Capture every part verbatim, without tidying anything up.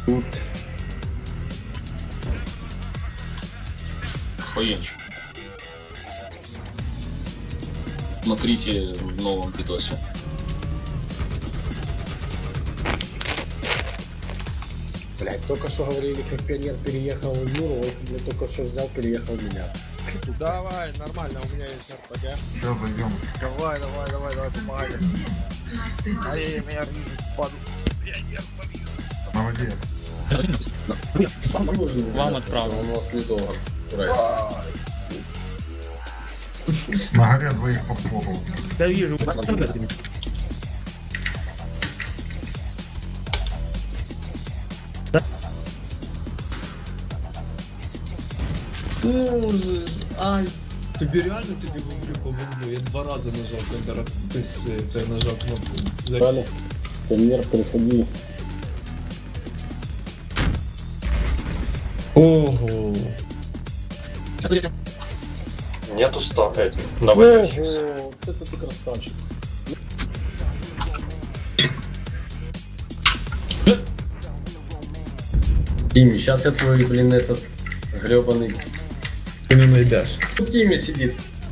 Тут. Охуенчик. Смотрите в новом видосе. Блять, только что говорили, как пионер переехал в Юру, я только что взял, переехал меня. Давай, нормально, у меня есть эр пэ гэ. Все, зайдем. Давай, давай, давай, давай, помогай. Ай, меня режет, паду. Пионер побил. Молодец. Вам отправил. Он вас недолго. На горе двоих подфотал. Да вижу. Боже, ай, тобі реально тобі говорю повезло, я два рази нажав контр, тобто це нажав кнопку. Далее, пионер, приходи. Ого. Нету ста этих наводящихся. Ого, вот это ты красавчик. Тимми, сейчас я твой, блин, этот гребаный. Ти не знайдеш. Тут Тимми сидит.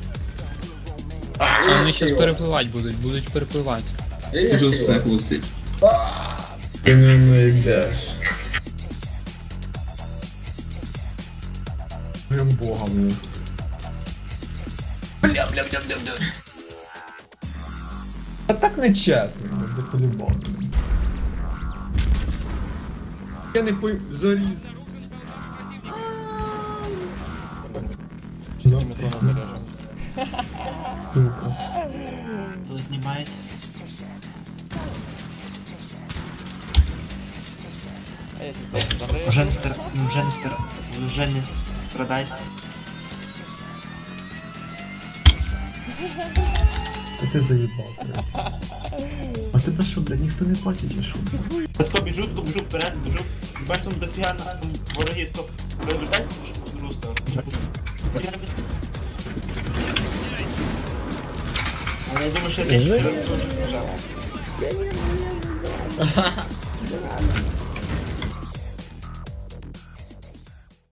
А, Вони щас перепливати будуть, будуть перепливати. Я все. Ти не знайдеш. Прям богом. ну. Бля, бля, бля, бля, бля. Та так не чесно, блядь, за по-любому. Я не пой... заріз. Сука. Кто снимает? Уже не, стар... уже не, стар... уже не страдает. Та ти заїбав, блядь. А тебе що, блядь, ніхто не бачить, чи що? Тако біжу, тако біжу вперед, біжу. Бачиш, там дофіга на там вороги, то розбирайся в другу сторону. Але я думаю, що я теж дуже нажав.